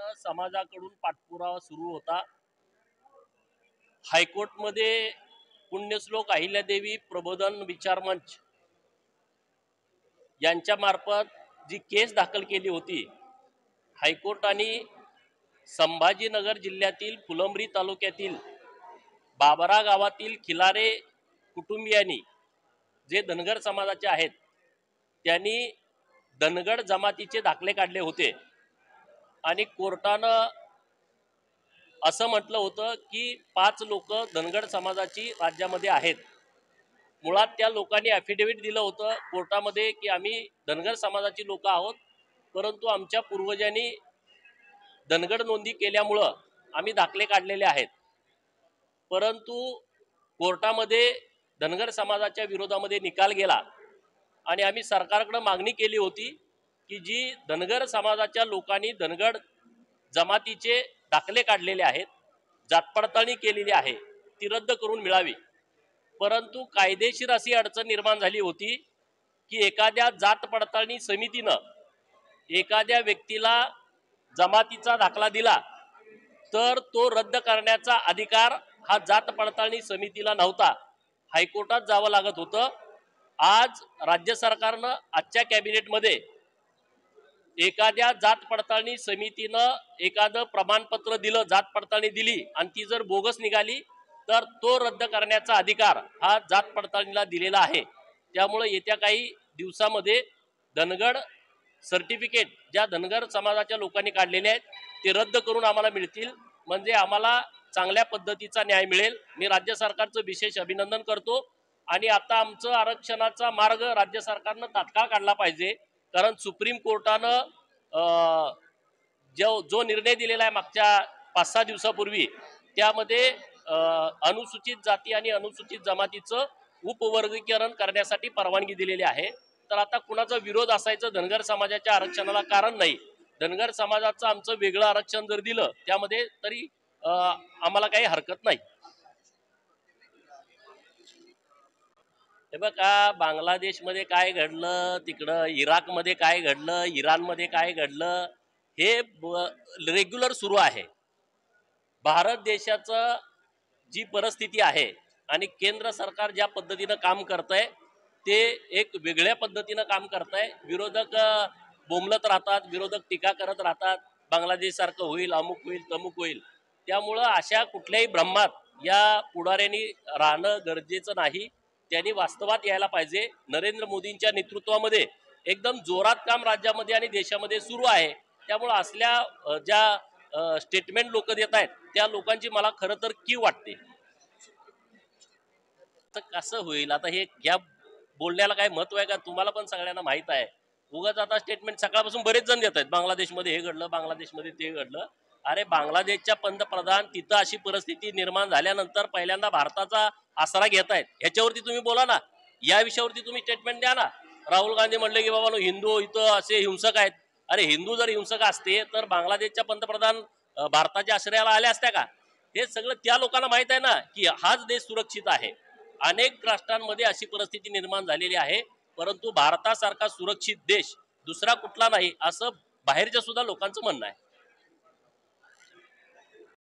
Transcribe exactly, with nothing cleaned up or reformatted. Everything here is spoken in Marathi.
सातत्यानं समाजाकडून पाठपुरावा सुरू होता। हायकोर्टमध्ये पुण्यश्लोक अहिल्यादेवी प्रबोधन विचार मंच यांच्या मार्फत जी केस दाखल केली होती, हायकोर्टाने संभाजीनगर जिल्ह्यातील फुलंब्री तालुक्यातील बाबरा गावातील खिलारे कुटुंबियांनी जे धनगर समाजाचे आहेत त्यांनी धनगड जमातीचे दाखले काढले होते आणि कोर्टानं असं म्हटलं होतं की पाच लोक धनगड समाजाची राज्यामध्ये आहेत। मुळात त्या लोकांनी ॲफिडेव्हिट दिलं होतं कोर्टामध्ये की आम्ही धनगर समाजाची लोक आहोत, परंतु आमच्या पूर्वजांनी धनगड नोंदी केल्यामुळं आम्ही दाखले काढलेले आहेत। परंतु कोर्टामध्ये धनगर समाजाच्या विरोधामध्ये निकाल गेला आणि आम्ही सरकारकडे मागणी केली होती की जी धनगर समाजाच्या लोकांनी धनगड जमातीचे दाखले काढलेले आहेत, जात पडताळणी केलेली आहे, ती रद्द करून मिळावी। परंतु कायदेशीर अशी अडचण निर्माण झाली होती की एखाद्या जात पडताळणी समितीनं एखाद्या व्यक्तीला जमातीचा दाखला दिला तर तो रद्द करण्याचा अधिकार हा जात पडताळणी समितीला नव्हता, हायकोर्टात जावं लागत होतं। आज राज्य सरकारनं आजच्या कॅबिनेटमध्ये एखाद्या जात पडताळणी समितीनं एखादं प्रमाणपत्र दिलं, जात पडताळणी दिली आणि ती जर बोगस निघाली तर तो रद्द करण्याचा अधिकार हा जात पडताळणीला दिलेला आहे। त्यामुळे येत्या काही दिवसामध्ये धनगड सर्टिफिकेट ज्या धनगर समाजाच्या लोकांनी काढलेले आहेत ते रद्द करून आम्हाला मिळतील, म्हणजे आम्हाला चांगल्या पद्धतीचा न्याय मिळेल। मी राज्य सरकारचं विशेष अभिनंदन करतो आणि आता आमचं आरक्षणाचा मार्ग राज्य सरकारनं तात्काळ काढला पाहिजे, कारण सुप्रीम कोर्टानं जो जो निर्णय दिलेला आहे मागच्या पाच सहा दिवसापूर्वी त्यामध्ये अनुसूचित जाती आणि अनुसूचित जमातीचं उपवर्गीकरण करण्यासाठी परवानगी दिलेली आहे। तर आता कुणाचा विरोध असायचं धनगर समाजाच्या आरक्षणाला कारण नाही। धनगर समाजाचं आमचं वेगळं आरक्षण जर दिलं त्यामध्ये तरी आम्हाला काही हरकत नाही। हे बघा, बांगलादेशमध्ये काय घडलं, तिकडं इराकमध्ये काय घडलं, इराणमध्ये काय घडलं, हे रेग्युलर सुरू आहे। भारत देशाचं जी परिस्थिती आहे आणि केंद्र सरकार ज्या पद्धतीनं काम करतंय ते एक वेगळ्या पद्धतीनं काम करतंय। विरोधक बोंबलत राहतात, विरोधक टीका करत राहतात, बांगलादेश सारखं होईल, अमुक होईल, तमुक होईल। त्यामुळं अशा कुठल्याही भ्रमात या पुढाऱ्यांनी राहणं गरजेचं नाही, त्यांनी वास्तवात यायला पाहिजे। नरेंद्र मोदींच्या नेतृत्वामध्ये एकदम जोरात काम राज्यामध्ये आणि देशामध्ये सुरू आहे। त्यामुळं असल्या ज्या स्टेटमेंट लोक देत आहेत त्या लोकांची मला खरं तर कीव वाटते। तर कसं होईल आता हे या बोलण्याला काय महत्व आहे का? तुम्हाला पण सगळ्यांना माहित आहे। उगाच आता स्टेटमेंट सकाळपासून बरेच जण देत आहेत, बांगलादेशमध्ये हे घडलं, बांगलादेशमध्ये ते घडलं। अरे बांगलादेशच्या पंतप्रधान तिथं अशी परिस्थिती निर्माण झाल्यानंतर पहिल्यांदा भारताचा आसरा घेत आहेत, ह्याच्यावरती तुम्ही बोला ना, या विषयावरती तुम्ही स्टेटमेंट द्या ना। राहुल गांधी म्हणले की बाबा हिंदू इथं असे हिंसक आहेत। अरे हिंदू जर हिंसक असते तर बांगलादेशच्या पंतप्रधान भारताच्या आश्रयाला आल्या असत्या का? हे सगळं त्या लोकांना माहित आहे ना की हाच देश सुरक्षित आहे। अनेक राष्ट्रांमध्ये अशी परिस्थिती निर्माण झालेली आहे, परंतु भारतासारखा सुरक्षित देश दुसरा कुठला नाही असं बाहेरच्या सुद्धा लोकांचं म्हणणं आहे।